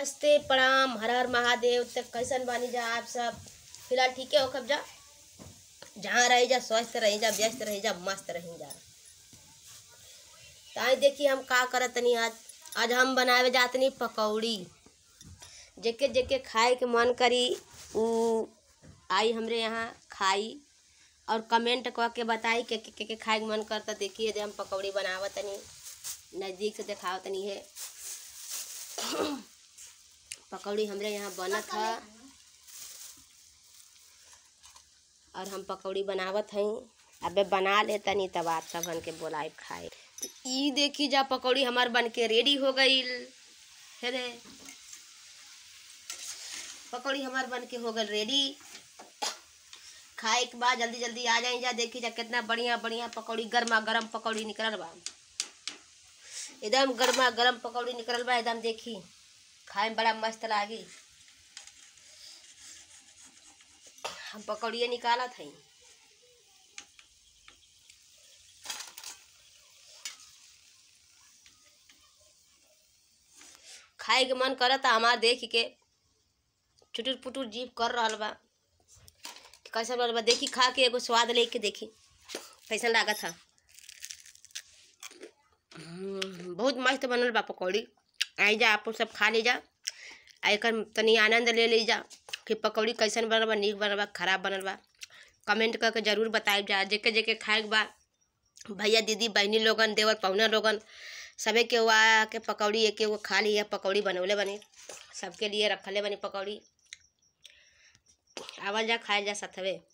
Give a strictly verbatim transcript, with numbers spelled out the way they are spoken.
नमस्ते प्रणाम हर हर महादेव। तक कैसन बानी जा आप सब? फिलहाल ठीक है हो कब जा जहाँ रही जा स्वस्थ रही जा व्यस्त रही जा मस्त रही जा। ताई देखिए हम का करत तनी आज आज हम बनावे जातनी पकौड़ी। जेके जेके खाए के मन करी उ आई हमरे यहाँ खाई और कमेंट कर के बताई के के, के खाए के मन करता। देखिए हम पकौड़ी बनावत तनी, नज़दीक से दिखावत तनी है। पकौड़ी हमरे यहाँ बनत है और हम पकौड़ी बनावत हई। अबे बना ले तनी तब आप सबन के बोलाए खाए। तो ई देखी जा पकौड़ी हमार बन के रेडी हो गई है रे। पकौड़ी हमार बन के हो गई रेडी। खाए के बाद जल्दी जल्दी आ जाए जा। देखी जा कितना बढ़िया बढ़िया पकौड़ी गर्मा गर्म पकौड़ी निकलल बा। एकदम गर्मा गर्म पकौड़ी निकलल बा एकदम। देखी खाए में बड़ा मस्त लागी। हम पकौड़िया निकालत हई। खाए के मन करता हमार देख के चुटुर पुटुर जीभ कर रहल बा। कैसा रहल बा देखी खा के एगो स्वाद लेके देखी कैसा लागत है। बहुत मस्त बनल बा पकौड़ी। आई जा आप सब खा ले जा। एक तनी आनंद ले ली जा कि पकौड़ी कैसन बनल बा, नीक बनल बा खराब बनल बा। कमेंट करके जरूर बताए जा। जेके जेके खाए बा भैया दीदी बहनी लोगन देवर पहुना लोगन सबे के हुआ के पकौड़ी एक वो खा लिया। पकौड़ी बनौले बनी सबके लिए रखले बनी पकौड़ी। आवल जा खाए जा सथवे।